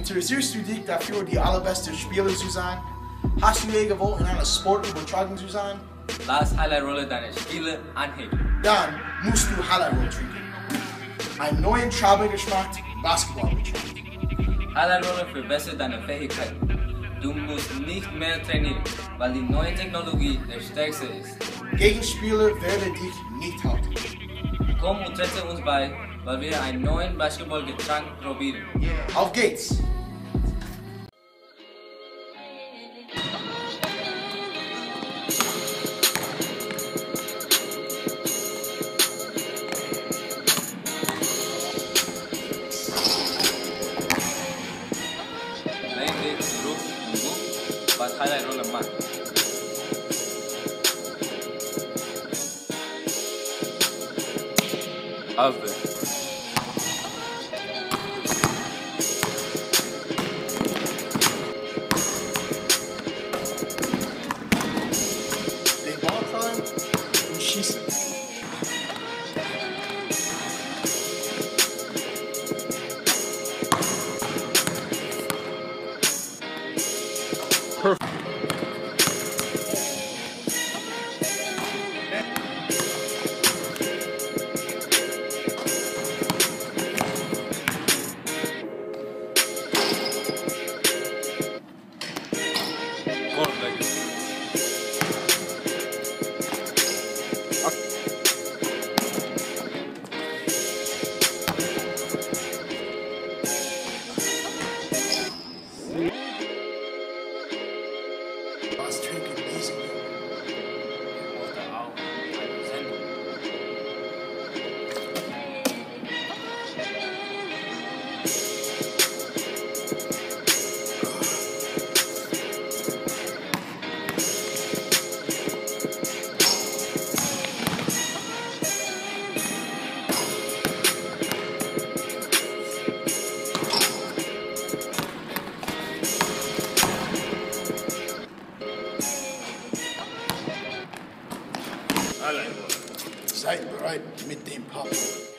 Interessierst du dich dafür, die allerbeste Spieler zu sein? Hast du je gewollt, in einer Sport übertragen zu sein? Lass Highlight-Rolle deine Spiele anheben. Dann musst du Highlight-Rolle trinken. Einen neuen Schabergeschmack Basketball. Highlight-Rolle verbessert deine Fähigkeiten. Du musst nicht mehr trainieren, weil die neue Technologie der stärkste ist. Gegenspieler werden dich nicht halten. Komm und trete uns bei, weil wir einen neuen Basketballgetränk probieren. Auf geht's! Leg dich zurück und guck, was Highlight-Rolle macht. Aufwärts. Den Ball fallen und schießen. Was trinken diese Jungen? Oder auch eine Sendung. Seid bereit mit dem Papa.